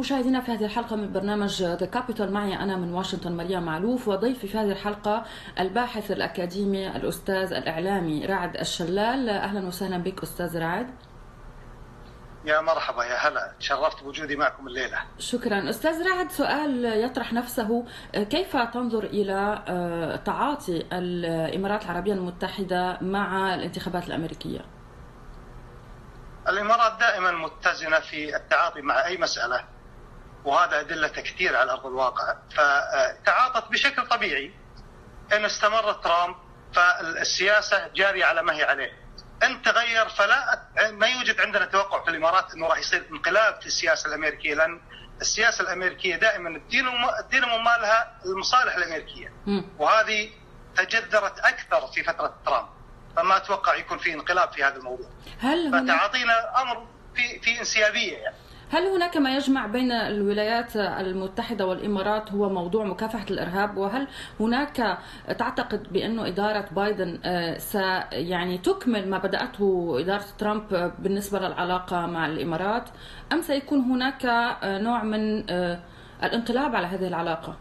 مشاهدينا في هذه الحلقة من برنامج ذا كابيتال، معي أنا من واشنطن مريم معلوف، وضيفي في هذه الحلقة الباحث الأكاديمي الأستاذ الإعلامي رعد الشلال. أهلا وسهلا بك أستاذ رعد. يا مرحبا، يا هلا، تشرفت بوجودي معكم الليلة. شكرا. أستاذ رعد، سؤال يطرح نفسه: كيف تنظر إلى تعاطي الإمارات العربية المتحدة مع الانتخابات الأمريكية؟ الإمارات دائما متزنة في التعاطي مع أي مسألة، وهذا أدلة كثير على أرض الواقع. فتعاطت بشكل طبيعي. إن استمر ترامب فالسياسة جارية على ما هي عليه. إن تغير ما يوجد عندنا توقع في الإمارات أنه راح يصير انقلاب في السياسة الأمريكية، لأن السياسة الأمريكية دائما الدينامو مالها المصالح الأمريكية، وهذه تجذرت أكثر في فترة ترامب، فما أتوقع يكون في انقلاب في هذا الموضوع. فتعاطينا أمر في انسيابية يعني. هل هناك ما يجمع بين الولايات المتحدة والإمارات هو موضوع مكافحة الإرهاب؟ وهل هناك تعتقد بأنه إدارة بايدن يعني تكمل ما بدأته إدارة ترامب بالنسبة للعلاقة مع الإمارات، أم سيكون هناك نوع من الانقلاب على هذه العلاقة؟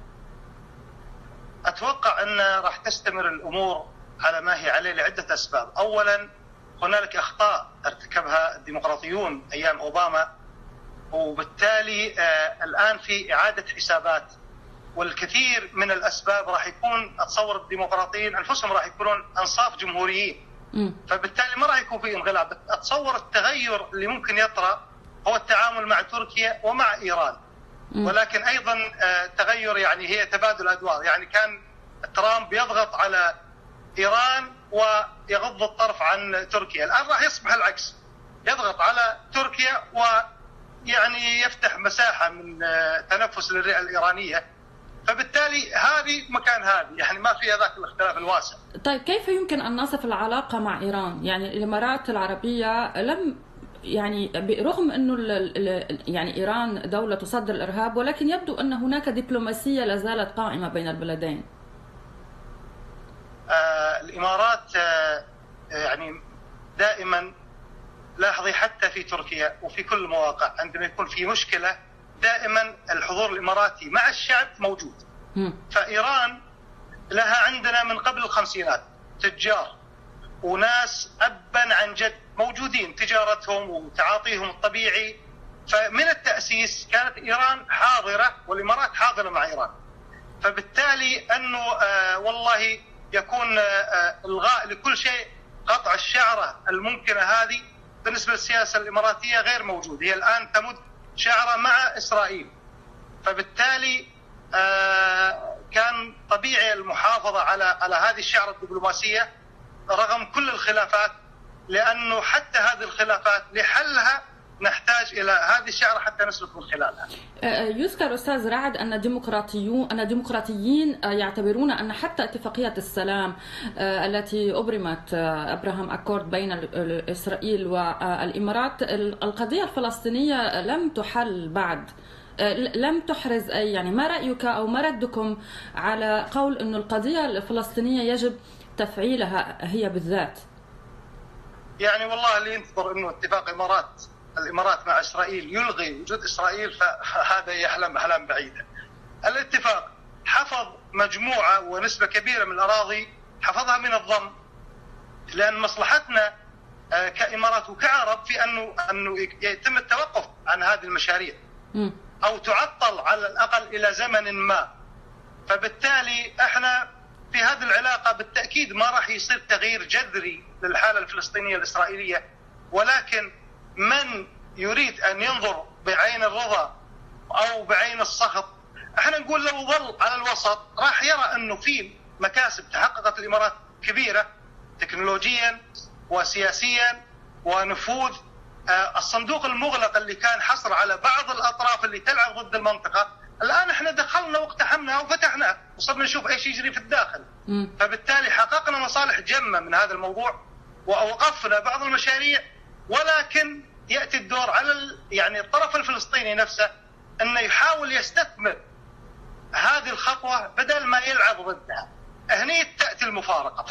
أتوقع أن راح تستمر الأمور على ما هي عليه لعدة أسباب. أولا، هنالك أخطاء ارتكبها الديمقراطيون أيام أوباما، وبالتالي الآن في إعادة حسابات، والكثير من الأسباب راح يكون أتصور الديمقراطيين أنفسهم راح يكونون أنصاف جمهوريين، فبالتالي ما راح يكون في انقلاب. أتصور التغير اللي ممكن يطرأ هو التعامل مع تركيا ومع إيران، ولكن أيضا تغير يعني هي تبادل أدوار. يعني كان ترامب يضغط على إيران ويغض الطرف عن تركيا، الآن راح يصبح العكس، يضغط على تركيا ويعني يفتح مساحة من تنفس للرئة الإيرانية، فبالتالي هذه مكان هذه، يعني ما في ذاك الاختلاف الواسع. طيب، كيف يمكن أن نصف العلاقة مع إيران؟ يعني الإمارات العربية لم يعني برغم أنه يعني إيران دولة تصدر الإرهاب، ولكن يبدو أن هناك دبلوماسية لا زالت قائمة بين البلدين. الإمارات يعني دائما لاحظي حتى في تركيا وفي كل المواقع عندما يكون في مشكلة دائما الحضور الإماراتي مع الشعب موجود. فإيران لها عندنا من قبل الخمسينات تجار وناس أبا عن جد موجودين، تجارتهم وتعاطيهم الطبيعي. فمن التأسيس كانت إيران حاضرة والإمارات حاضرة مع إيران، فبالتالي أنه والله يكون إلغاء لكل شيء، قطع الشعرة الممكنة هذه بالنسبة للسياسة الإماراتية غير موجود. هي الآن تمد شعرة مع إسرائيل، فبالتالي كان طبيعي المحافظة على هذه الشعرة الدبلوماسية رغم كل الخلافات، لأنه حتى هذه الخلافات لحلها نحتاج إلى هذه الشعرة حتى نسلك من خلالها. يذكر أستاذ رعد أن الديمقراطيين يعتبرون أن حتى اتفاقية السلام التي أبرمت أبراهام أكورد بين إسرائيل والإمارات، القضية الفلسطينية لم تحل بعد، لم تحرز أي، يعني ما رأيك أو ما ردكم على قول أن القضية الفلسطينية يجب تفعيلها هي بالذات؟ يعني والله اللي ينتظر أنه اتفاق الإمارات مع إسرائيل يلغي وجود إسرائيل فهذا يحلم أحلام بعيدة. الاتفاق حفظ مجموعة ونسبة كبيرة من الأراضي، حفظها من الضم، لأن مصلحتنا كإمارات وكعرب في أنه يتم التوقف عن هذه المشاريع أو تعطل على الأقل إلى زمن ما. فبالتالي احنا في هذه العلاقة بالتأكيد ما راح يصير تغيير جذري للحالة الفلسطينية الإسرائيلية، ولكن من يريد أن ينظر بعين الرضا أو بعين السخط، احنا نقول لو ظل على الوسط راح يرى أنه في مكاسب تحققت الإمارات كبيرة تكنولوجيا وسياسيا ونفوذ. الصندوق المغلق اللي كان حصر على بعض الأطراف اللي تلعب ضد المنطقة، الآن احنا دخلنا واقتحمنا وفتحنا وصرنا نشوف ايش يجري في الداخل. فبالتالي حققنا مصالح جمة من هذا الموضوع ووقفنا بعض المشاريع، ولكن يأتي الدور على يعني الطرف الفلسطيني نفسه أنه يحاول يستثمر هذه الخطوة بدل ما يلعب ضدها. هني تأتي المفارقة فقط.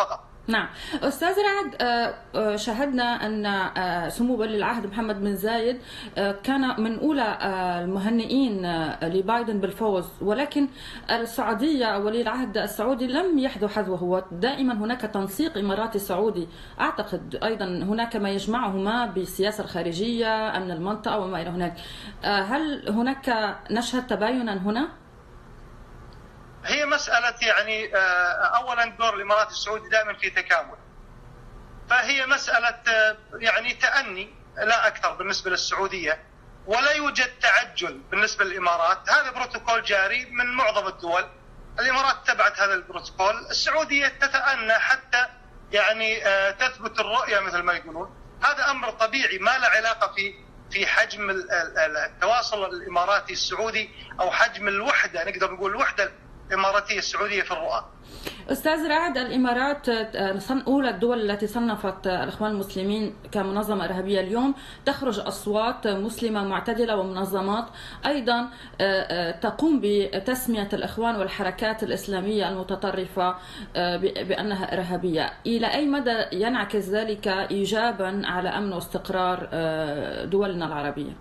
نعم أستاذ رعد، شاهدنا أن سمو ولي العهد محمد بن زايد كان من أولى المهنئين لبايدن بالفوز، ولكن السعودية ولي العهد السعودي لم يحذو حذوه، ودائما هناك تنسيق إماراتي سعودي. أعتقد أيضا هناك ما يجمعهما بالسياسة الخارجية، أمن المنطقة وما إلى هناك. هل هناك نشهد تباينا هنا؟ هي مسألة يعني أولا دور الإمارات السعودي دائما في تكامل، فهي مسألة يعني تأني لا أكثر بالنسبة للسعودية، ولا يوجد تعجل بالنسبة للإمارات. هذا بروتوكول جاري من معظم الدول، الإمارات تبعت هذا البروتوكول، السعودية تتأنى حتى يعني تثبت الرؤية مثل ما يقولون. هذا أمر طبيعي ما له علاقة في حجم التواصل الإماراتي السعودي أو حجم الوحدة، نقدر نقول الوحدة الإماراتية السعودية في الرؤى. أستاذ رعد، الإمارات أولى الدول التي صنفت الإخوان المسلمين كمنظمة إرهابية. اليوم تخرج أصوات مسلمة معتدلة ومنظمات أيضا تقوم بتسمية الإخوان والحركات الإسلامية المتطرفة بأنها إرهابية. إلى أي مدى ينعكس ذلك إيجابا على أمن واستقرار دولنا العربية؟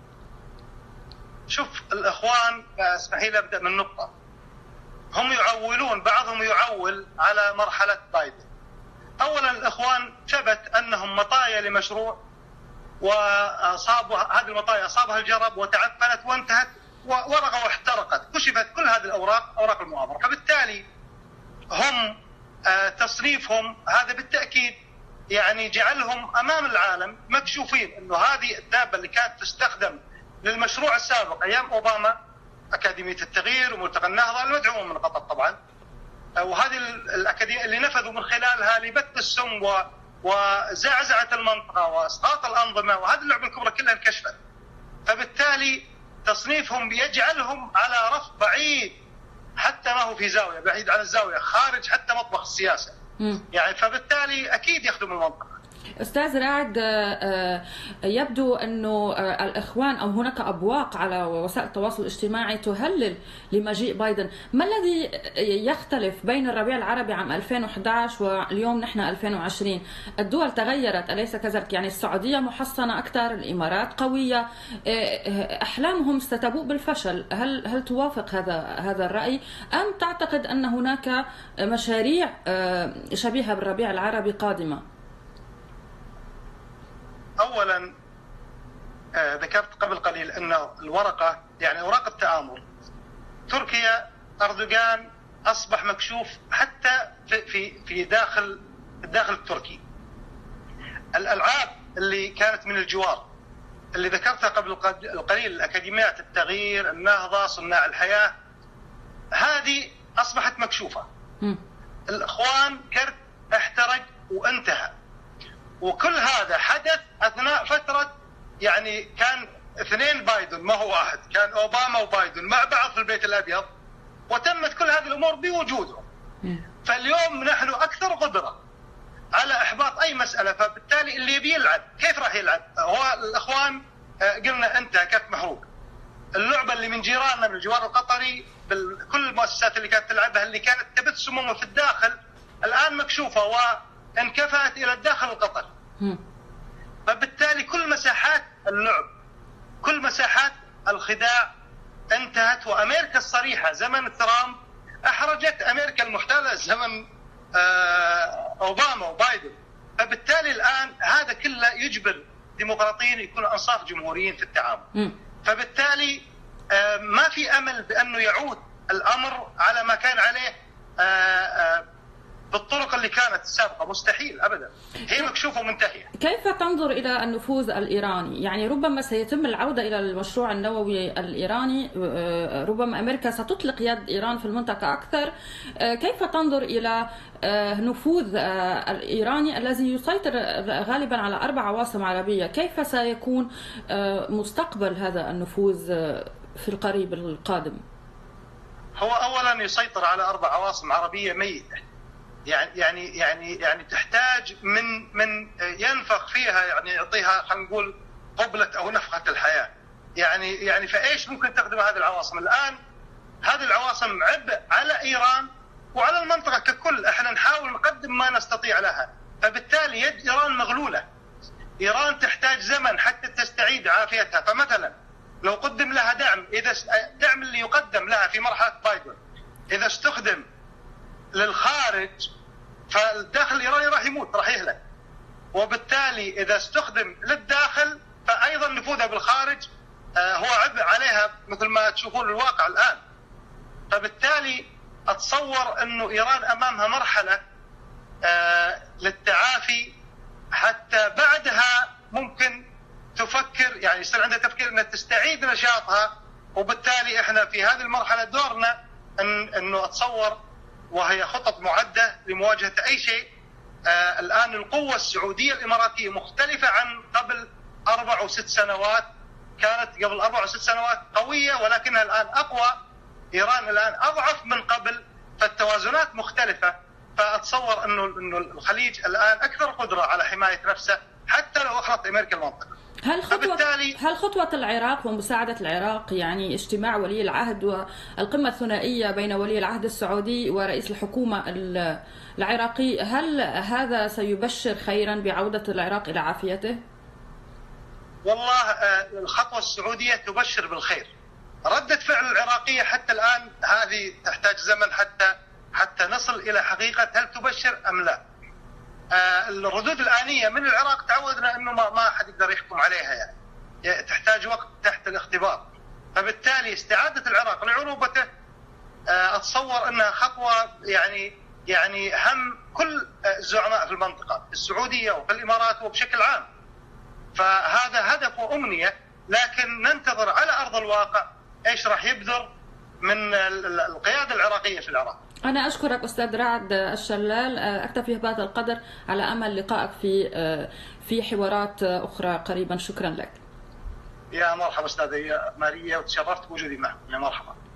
شوف، الإخوان اسمحي لي أبدأ من نقطة. هم يعولون، بعضهم يعول على مرحلة بايدن. أولا الإخوان ثبت أنهم مطايا لمشروع، وأصابوا هذه المطايا أصابها الجرب وتعفنت وانتهت ورقة واحترقت، كشفت كل هذه الأوراق، أوراق المؤامرة. فبالتالي هم تصنيفهم هذا بالتأكيد يعني جعلهم أمام العالم مكشوفين، أنه هذه الدابة اللي كانت تستخدم للمشروع السابق أيام أوباما، أكاديمية التغيير وملتقى النهضة المدعوم من قطر طبعا، وهذه الأكاديمية اللي نفذوا من خلالها لبث السم وزعزعة المنطقة وإسقاط الأنظمة، وهذه اللعبة الكبرى كلها انكشفت. فبالتالي تصنيفهم يجعلهم على رف بعيد، حتى ما هو في زاوية، بعيد عن الزاوية، خارج حتى مطبخ السياسة يعني. فبالتالي أكيد يخدم المنطقة. أستاذ رعد، يبدو أنه الإخوان أو هناك أبواق على وسائل التواصل الاجتماعي تهلل لمجيء بايدن. ما الذي يختلف بين الربيع العربي عام 2011 واليوم نحن 2020؟ الدول تغيرت أليس كذلك؟ يعني السعودية محصنة أكثر، الإمارات قوية، أحلامهم ستبوء بالفشل. هل توافق هذا الرأي، أم تعتقد أن هناك مشاريع شبيهة بالربيع العربي قادمة؟ أولا ذكرت قبل قليل أن الورقة يعني أوراق التآمر، تركيا أردوغان أصبح مكشوف حتى في داخل التركي. الألعاب اللي كانت من الجوار اللي ذكرتها قبل القليل، أكاديميات التغيير، النهضة، صناع الحياة، هذه أصبحت مكشوفة. الإخوان كرت احترق وانتهى، وكل هذا حدث أثناء فترة يعني كان اثنين بايدن ما هو واحد، كان أوباما وبايدن مع بعض في البيت الأبيض، وتمت كل هذه الأمور بوجودهم. فاليوم نحن أكثر قدرة على إحباط أي مسألة، فبالتالي اللي يبي يلعب كيف راح يلعب؟ هو الإخوان قلنا انتهى كف محروق. اللعبة اللي من جيراننا من الجوار القطري بكل المؤسسات اللي كانت تلعبها، اللي كانت تبث سمومها في الداخل، الآن مكشوفة وانكفأت إلى الداخل القطري. فبالتالي كل مساحات اللعب، كل مساحات الخداع انتهت. وأمريكا الصريحة زمن ترامب أحرجت أمريكا المحتلة زمن أوباما وبايدن. فبالتالي الآن هذا كله يجبر ديمقراطيين يكونوا أنصاف جمهوريين في التعامل. فبالتالي ما في أمل بأنه يعود الأمر على ما كان عليه بالطرق اللي كانت السابقة، مستحيل أبدا، هي مكشوفة ومنتهية. كيف تنظر إلى النفوذ الإيراني؟ يعني ربما سيتم العودة إلى المشروع النووي الإيراني، ربما أمريكا ستطلق يد إيران في المنطقة أكثر. كيف تنظر إلى نفوذ الإيراني الذي يسيطر غالبا على 4 عواصم عربية؟ كيف سيكون مستقبل هذا النفوذ في القريب القادم؟ هو أولا يسيطر على 4 عواصم عربية ميتة، يعني تحتاج من ينفخ فيها، يعني يعطيها خلينا نقول قبلة أو نفخة الحياة. يعني فإيش ممكن تخدم هذه العواصم الآن؟ هذه العواصم عبء على إيران وعلى المنطقة ككل. احنا نحاول نقدم ما نستطيع لها. فبالتالي يد إيران مغلولة. إيران تحتاج زمن حتى تستعيد عافيتها. فمثلا لو قدم لها دعم، إذا الدعم اللي يقدم لها في مرحلة بايدن إذا استخدم للخارج فالداخل الإيراني راح يموت، راح يهلك. وبالتالي إذا استخدم للداخل فأيضا نفوذها بالخارج هو عبء عليها مثل ما تشوفون الواقع الآن. فبالتالي أتصور أنه إيران أمامها مرحلة للتعافي، حتى بعدها ممكن تفكر، يعني يصير عندها تفكير أنها تستعيد نشاطها. وبالتالي إحنا في هذه المرحلة دورنا أنه أتصور وهي خطط معدة لمواجهة أي شيء. الآن القوة السعودية الإماراتية مختلفة عن قبل 4 أو 6 سنوات. كانت قبل 4 أو 6 سنوات قوية ولكنها الآن أقوى. إيران الآن أضعف من قبل، فالتوازنات مختلفة. فأتصور أنه الخليج الآن أكثر قدرة على حماية نفسه حتى لو أخلط أمريكا المنطقة. هل خطوة العراق ومساعدة العراق، يعني اجتماع ولي العهد والقمة الثنائية بين ولي العهد السعودي ورئيس الحكومة العراقي، هل هذا سيبشر خيرا بعودة العراق إلى عافيته؟ والله الخطوة السعودية تبشر بالخير. ردة فعل العراقية حتى الآن هذه تحتاج زمن حتى نصل إلى حقيقة هل تبشر أم لا. الردود الآنية من العراق تعودنا أنه ما أحد يقدر يحكم عليها، يعني تحتاج وقت تحت الاختبار. فبالتالي استعادة العراق لعروبته أتصور أنها خطوة يعني هم كل الزعماء في المنطقة، في السعودية وفي الإمارات وبشكل عام. فهذا هدف وأمنية، لكن ننتظر على أرض الواقع إيش راح يبذر من القيادة العراقية في العراق. أنا أشكرك أستاذ رعد الشلال، أكتفي بهذا القدر على أمل لقائك في حوارات أخرى قريبا. شكرا لك. يا مرحبا أستاذة ماريا، وتشرفت بوجودي معكم. يا مرحبا.